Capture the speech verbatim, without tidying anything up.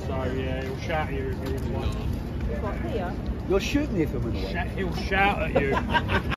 So yeah, he'll shout at you if you're in the way. What, here? You're shooting me if I'm in the way. He'll shout at you.